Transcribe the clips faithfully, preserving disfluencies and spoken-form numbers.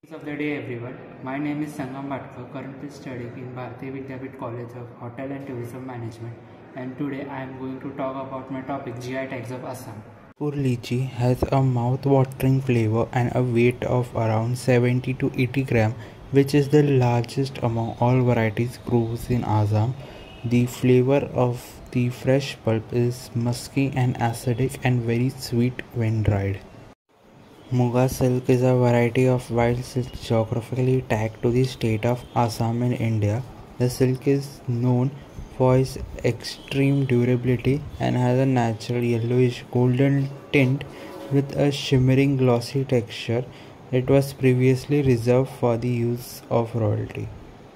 Of the day everyone, my name is Sangam Bhatkar, currently studying in Bharati Vidyapeeth College of Hotel and Tourism Management, and today I am going to talk about my topic G I tags of Assam. Pur lychee has a mouth-watering flavor and a weight of around seventy to eighty gram, which is the largest among all varieties grown in Assam. The flavor of the fresh pulp is musky and acidic and very sweet when dried. Muga silk is a variety of wild silk geographically tagged to the state of Assam in India. The silk is known for its extreme durability and has a natural yellowish golden tint with a shimmering glossy texture. It was previously reserved for the use of royalty.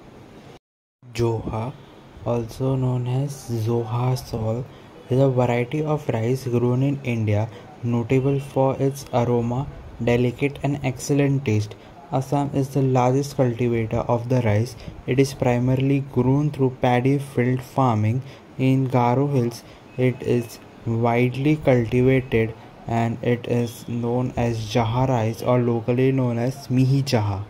Joha, also known as Zoha Sol, is a variety of rice grown in India, notable for its aroma, delicate and excellent taste. Assam is the largest cultivator of the rice. It is primarily grown through paddy-field farming in Garo Hills. It is widely cultivated and it is known as Jaha rice or locally known as Mihi Jaha.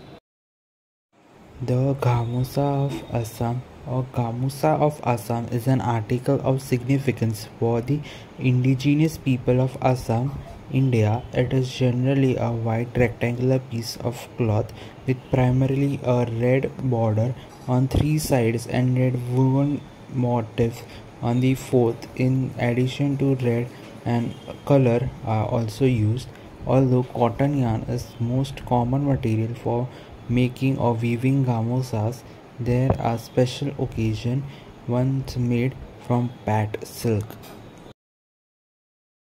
The Gamusa of Assam or Gamusa of Assam is an article of significance for the indigenous people of Assam, India. It is generally a white rectangular piece of cloth with primarily a red border on three sides and red woven motifs on the fourth. In addition to red and color are also used, although cotton yarn is most common material for making or weaving gamosas. There are special occasion ones made from pat silk.